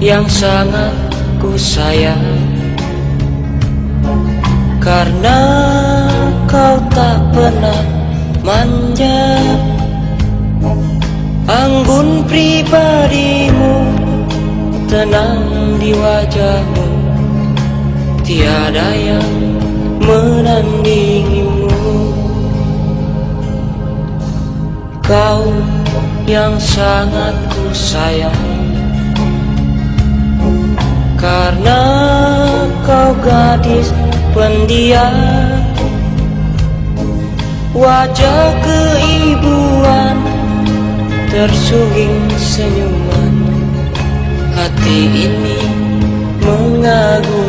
yang sangat ku sayang, karena kau tak pernah manja. Anggun pribadimu, tenang di wajahmu, tiada yang menandingimu. Kau yang sangat ku sayang, karena kau gadis pendiam, wajah keibuan tersungging senyuman, hati ini mengagumi.